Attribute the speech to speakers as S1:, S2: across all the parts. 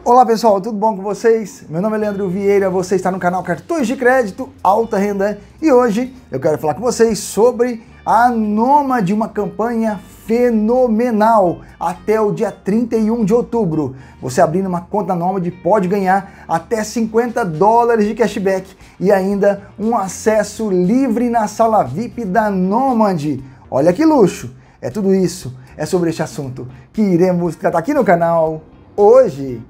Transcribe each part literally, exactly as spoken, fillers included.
S1: Olá pessoal, tudo bom com vocês? Meu nome é Leandro Vieira, você está no canal Cartões de Crédito Alta Renda e hoje eu quero falar com vocês sobre a Nomad, uma campanha fenomenal até o dia trinta e um de outubro. Você abrindo uma conta Nomad pode ganhar até cinquenta dólares de cashback e ainda um acesso livre na sala V I P da Nomad. Olha que luxo! É tudo isso, é sobre este assunto que iremos tratar aqui no canal hoje.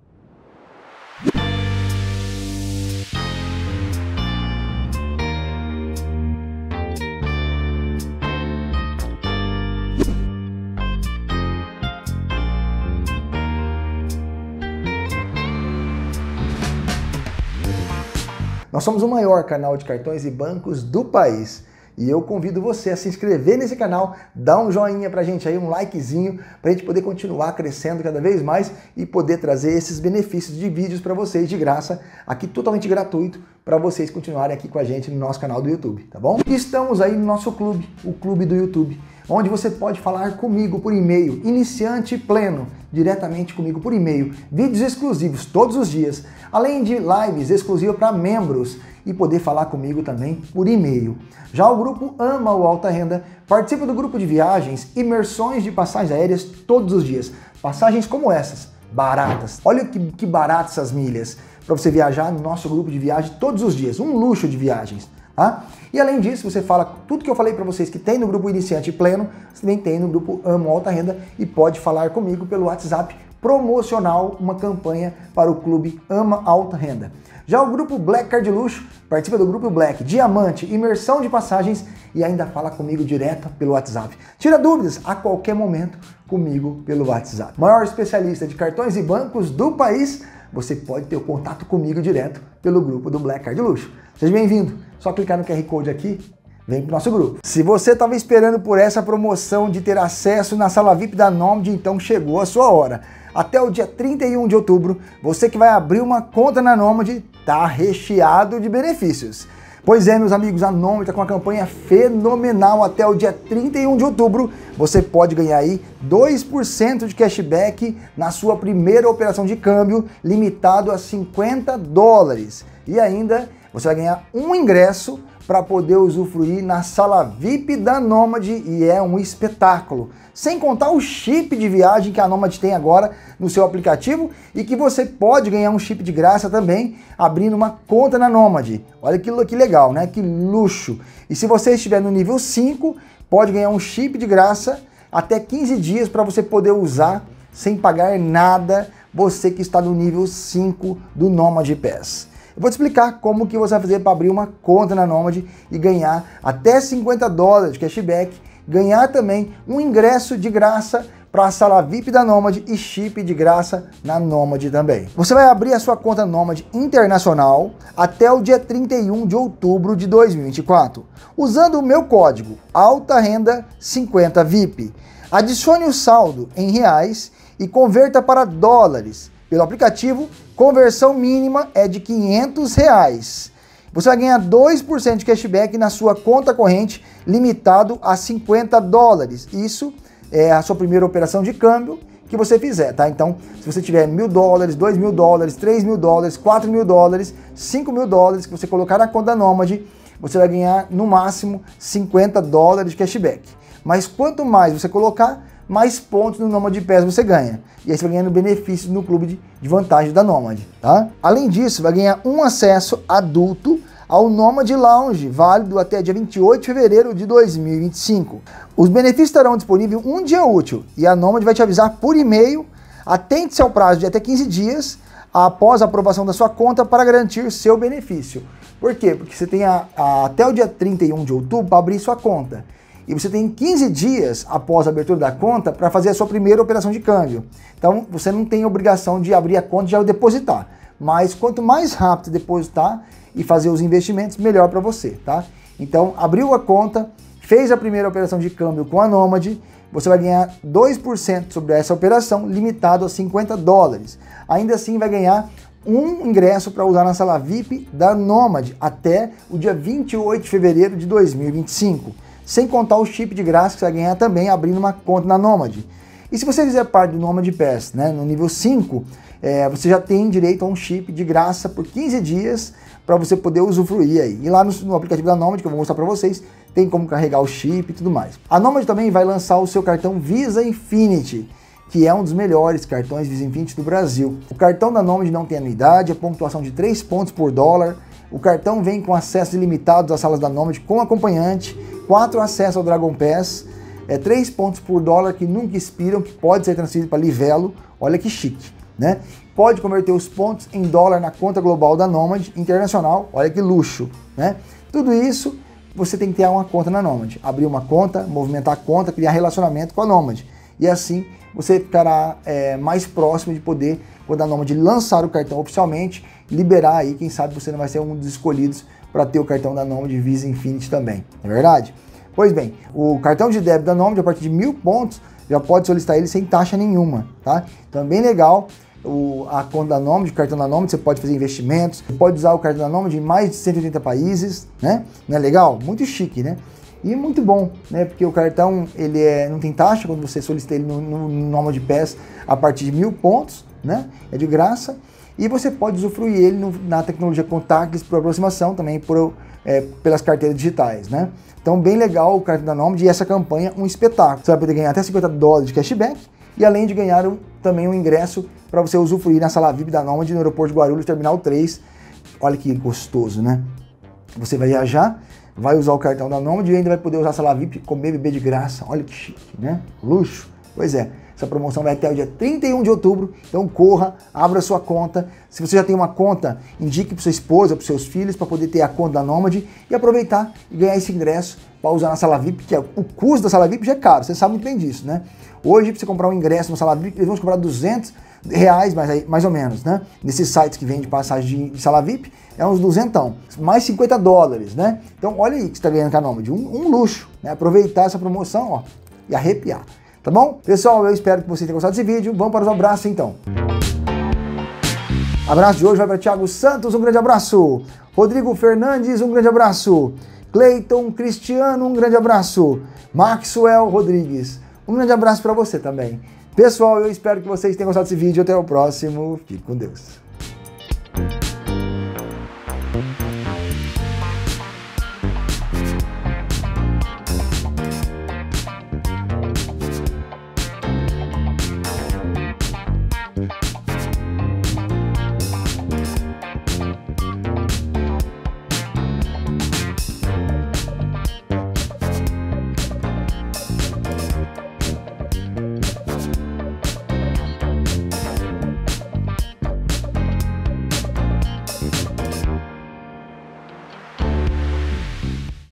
S1: Nós somos o maior canal de cartões e bancos do país e eu convido você a se inscrever nesse canal, dar um joinha pra gente aí, um likezinho, pra gente poder continuar crescendo cada vez mais e poder trazer esses benefícios de vídeos para vocês de graça, aqui totalmente gratuito, para vocês continuarem aqui com a gente no nosso canal do YouTube, tá bom? E estamos aí no nosso clube, o Clube do YouTube, onde você pode falar comigo por e-mail, iniciante pleno, diretamente comigo por e-mail, vídeos exclusivos todos os dias, além de lives exclusivas para membros e poder falar comigo também por e-mail. Já o grupo Ama o Alta Renda participa do grupo de viagens, imersões de passagens aéreas todos os dias, passagens como essas, baratas. Olha que, que baratas essas milhas para você viajar no nosso grupo de viagem todos os dias, um luxo de viagens. Tá? E além disso, você fala tudo que eu falei para vocês que tem no grupo Iniciante Pleno, você também tem no grupo Amo Alta Renda e pode falar comigo pelo WhatsApp promocional, uma campanha para o clube Ama Alta Renda. Já o grupo Black Card Luxo participa do grupo Black, Diamante, imersão de passagens e ainda fala comigo direto pelo WhatsApp. Tira dúvidas a qualquer momento comigo pelo WhatsApp. Maior especialista de cartões e bancos do país, você pode ter o contato comigo direto pelo grupo do Black Card Luxo. Seja bem-vindo. Só clicar no Q R Code aqui, vem pro nosso grupo. Se você estava esperando por essa promoção de ter acesso na sala V I P da Nomad, então chegou a sua hora. Até o dia trinta e um de outubro, você que vai abrir uma conta na Nomad tá recheado de benefícios. Pois é, meus amigos, a Nomad está com uma campanha fenomenal até o dia trinta e um de outubro. Você pode ganhar aí dois por cento de cashback na sua primeira operação de câmbio, limitado a cinquenta dólares. E ainda você vai ganhar um ingresso para poder usufruir na sala V I P da Nomad e é um espetáculo. Sem contar o chip de viagem que a Nomad tem agora no seu aplicativo e que você pode ganhar um chip de graça também abrindo uma conta na Nomad. Olha que, que legal, né? Que luxo! E se você estiver no nível cinco, pode ganhar um chip de graça até quinze dias para você poder usar sem pagar nada, você que está no nível cinco do Nomad Pass. Eu vou te explicar como que você vai fazer para abrir uma conta na Nomad e ganhar até cinquenta dólares de cashback, ganhar também um ingresso de graça para a sala V I P da Nomad e chip de graça na Nomad também. Você vai abrir a sua conta Nomad Internacional até o dia trinta e um de outubro de dois mil e vinte e quatro, usando o meu código Alta Renda cinquenta V I P. Adicione o saldo em reais e converta para dólares. Pelo aplicativo, conversão mínima é de quinhentos reais. Você vai ganhar dois por cento de cashback na sua conta corrente, limitado a cinquenta dólares. Isso é a sua primeira operação de câmbio que você fizer, tá? Então, se você tiver mil dólares, dois mil dólares, três mil dólares, quatro mil dólares, cinco mil dólares que você colocar na conta Nomad, você vai ganhar no máximo cinquenta dólares de cashback. Mas quanto mais você colocar, mais pontos no Nomad Pass você ganha. E aí você vai ganhando benefícios no clube de, de vantagem da Nomad, tá? Além disso, vai ganhar um acesso adulto ao Nomad Lounge, válido até dia vinte e oito de fevereiro de dois mil e vinte e cinco. Os benefícios estarão disponíveis um dia útil e a Nomad vai te avisar por e-mail. Atente-se ao prazo de até quinze dias após a aprovação da sua conta para garantir seu benefício. Por quê? Porque você tem a, a, até o dia trinta e um de outubro para abrir sua conta. E você tem quinze dias após a abertura da conta para fazer a sua primeira operação de câmbio. Então, você não tem obrigação de abrir a conta e já depositar. Mas quanto mais rápido depositar e fazer os investimentos, melhor para você, tá? Então, abriu a conta, fez a primeira operação de câmbio com a Nomad, você vai ganhar dois por cento sobre essa operação, limitado a cinquenta dólares. Ainda assim, vai ganhar um ingresso para usar na sala V I P da Nomad até o dia vinte e oito de fevereiro de dois mil e vinte e cinco. Sem contar o chip de graça que você vai ganhar também abrindo uma conta na Nomad. E se você fizer parte do Nomad Pass, né, no nível cinco, é, você já tem direito a um chip de graça por quinze dias para você poder usufruir aí. E lá no, no aplicativo da Nomad, que eu vou mostrar para vocês, tem como carregar o chip e tudo mais. A Nomad também vai lançar o seu cartão Visa Infinity, que é um dos melhores cartões Visa Infinity do Brasil. O cartão da Nomad não tem anuidade, a pontuação de três pontos por dólar. O cartão vem com acesso ilimitado às salas da Nomad com acompanhante, quatro acessos ao Dragon Pass, é, três pontos por dólar que nunca expiram, que pode ser transferido para Livelo. Olha que chique, né? Pode converter os pontos em dólar na conta global da Nomad Internacional. Olha que luxo, né? Tudo isso você tem que ter uma conta na Nomad. Abrir uma conta, movimentar a conta, criar relacionamento com a Nomad. E assim você ficará é, mais próximo de poder, quando a Nomad lançar o cartão oficialmente, liberar aí, quem sabe você não vai ser um dos escolhidos para ter o cartão da Nomad Visa Infinity também, não é verdade? Pois bem, o cartão de débito da Nomad, a partir de mil pontos, já pode solicitar ele sem taxa nenhuma, tá? Então é bem legal. O, a conta da Nomad, o cartão da Nomad, você pode fazer investimentos, você pode usar o cartão da Nomad em mais de cento e oitenta países, né? Não é legal? Muito chique, né? E muito bom, né? Porque o cartão, ele é, não tem taxa quando você solicita ele no, no, no Nomad Pass a partir de mil pontos, né? É de graça. E você pode usufruir ele no, na tecnologia contactless por aproximação, também por, é, pelas carteiras digitais, né? Então, bem legal o cartão da Nomad e essa campanha, um espetáculo. Você vai poder ganhar até cinquenta dólares de cashback e além de ganhar um, também um ingresso para você usufruir na sala V I P da Nomad no aeroporto de Guarulhos, Terminal três. Olha que gostoso, né? Você vai viajar, vai usar o cartão da Nomad e ainda vai poder usar a sala V I P, comer e beber de graça. Olha que chique, né? Luxo. Pois é, essa promoção vai até o dia trinta e um de outubro, então corra, abra sua conta. Se você já tem uma conta, indique para sua esposa, para seus filhos, para poder ter a conta da Nomad e aproveitar e ganhar esse ingresso para usar na sala V I P, que é, o custo da sala V I P já é caro, você sabe muito bem disso, né? Hoje, para você comprar um ingresso na sala V I P, eles vão comprar duzentos reais, mais, mais ou menos, né? Nesses sites que vendem passagem de, de sala V I P, é uns duzentão, mais cinquenta dólares, né? Então, olha aí que você está ganhando com a Nomad, um, um luxo, né? Aproveitar essa promoção, ó, e arrepiar. Tá bom? Pessoal, eu espero que vocês tenham gostado desse vídeo. Vamos para os abraços, então. Abraço de hoje vai para Thiago Santos, um grande abraço. Rodrigo Fernandes, um grande abraço. Cleiton Cristiano, um grande abraço. Maxwell Rodrigues, um grande abraço para você também. Pessoal, eu espero que vocês tenham gostado desse vídeo. Até o próximo. Fique com Deus.